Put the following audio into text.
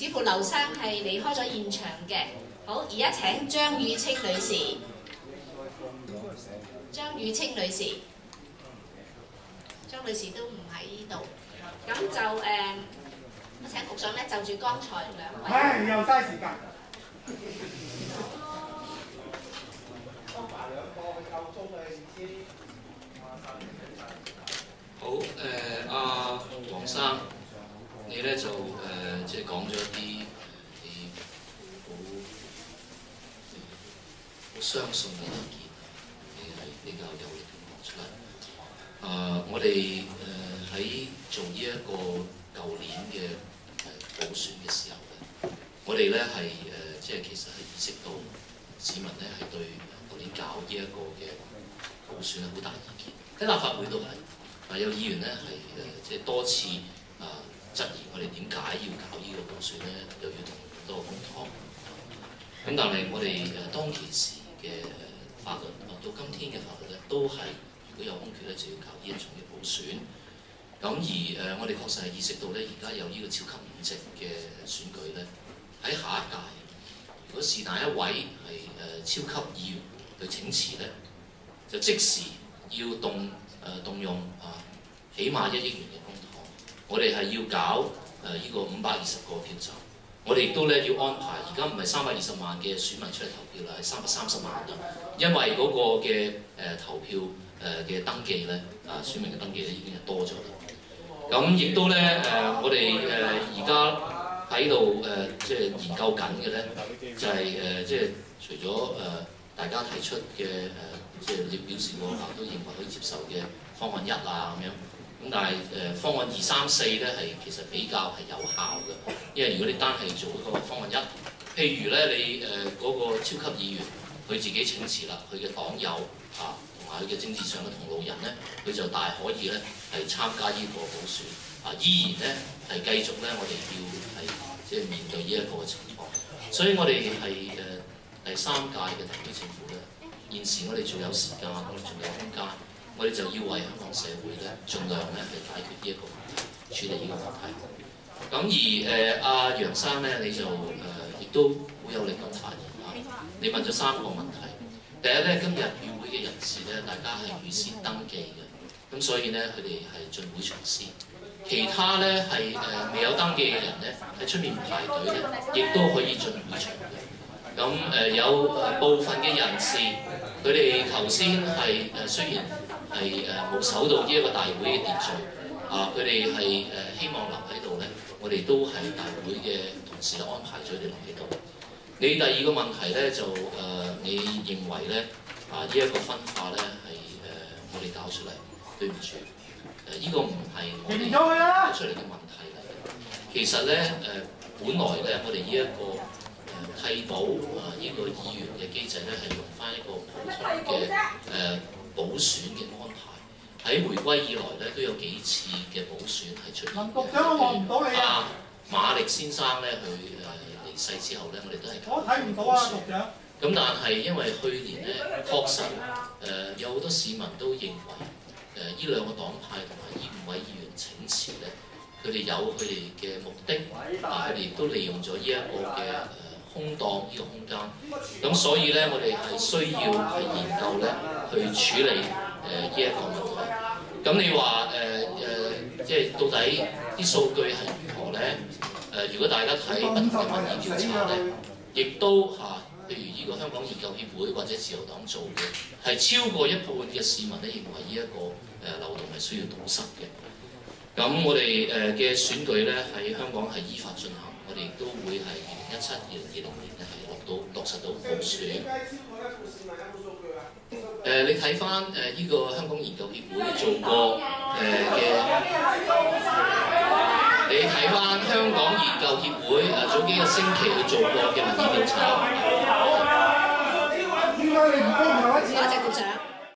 似乎劉生係離開咗現場嘅。好，而家請張雨清女士。張雨清女士，張女士都唔喺呢度，咁就我請局長咧就住剛才兩位。 唉，又嘥時間。 好，阿黃生，你咧就即係講咗一啲你好相信嘅意見，你係比較有力咁講出嚟。我哋喺做呢一個舊年嘅補選嘅時候咧，我哋咧係即係其實係意識到市民咧係對舊年搞呢一個嘅補選係好大意見，喺立法會度係。有議員咧係即係多次質疑我哋點解要搞呢個補選咧，又要同咁多個公帑。咁但係我哋當其時嘅法律，到今天嘅法律咧，都係如果有空缺咧，就要搞呢一種嘅補選。咁而我哋確實係意識到咧，而家有呢個超級5席嘅選舉咧，喺下一屆，如果是但一位係超級議員去請辭咧，就即時要動用起碼1億元嘅公帑，我哋係要搞呢個520個票站，我哋亦都咧要安排，而家唔係320萬嘅選民出嚟投票啦，係330萬啦，因為嗰個嘅投票嘅登記咧，選民嘅登記咧已經係多咗啦。咁亦都咧我哋而家喺度即係研究緊嘅咧，就係即係除咗大家提出嘅即係你表示過都認為可以接受嘅方案1啊咁樣，咁但係方案2、3、4咧係其實比較係有效嘅，因為如果你單係做嗰個方案1，譬如咧你嗰個超級議員佢自己請辭啦，佢嘅黨友同埋佢嘅政治上嘅同路人咧，佢就大可以咧係參加呢個補選，依然咧係繼續咧我哋要係即係面對呢一個嘅情況，所以我哋係第3屆嘅特區政府咧，現時我哋仲有時間，我哋仲有空間。我哋就要為香港社會咧，盡量咧去解決呢一個問題，處理呢個問題。咁而阿楊生咧，你就亦都好有力咁發言啊！你問咗3個問題。第一咧，今日與會嘅人士咧，大家係預先登記嘅，咁所以咧佢哋係進會場先。其他咧係未有登記嘅人咧，喺出面排隊咧，亦都可以進會場嘅。咁有部分嘅人士，佢哋頭先係雖然係冇守到呢一個大會嘅秩序，佢哋係希望留喺度咧，我哋都係大會嘅同事安排咗佢哋留喺度。你第二個問題咧就你認為咧呢一個分化咧係我哋搞出嚟，對唔住，呢個唔係我哋搞出嚟嘅問題嚟嘅。其實咧本來咧我哋呢一個替補呢個議員嘅機制咧係用翻一個普通嘅補選嘅安排。喺回歸以來咧都有幾次嘅補選係出現。 局長，我望唔到你啊！ 馬力先生咧佢離世之後咧，我哋都係我睇唔到啊，局長。 咁但係因為去年咧確實有好多市民都認為呢兩個黨派同埋呢5位議員請辭咧，佢哋有佢哋嘅目的，佢哋亦都利用咗呢一個嘅空檔呢個空間，咁所以咧我哋係需要係研究咧去處理呢一個問題。咁你話即係到底啲數據係如何咧？如果大家睇不同嘅民意調查咧，亦都譬如呢個香港研究協會或者自由黨做嘅，係超過1半嘅市民咧認為呢一個漏洞係需要堵塞嘅。咁我哋嘅選舉咧喺香港係依法進行，我哋亦都會係2017、2020年咧係落實到普選。你睇翻呢個香港研究協會做過你睇翻香港研究協會早幾個星期去做過嘅民意調查。 多謝局長。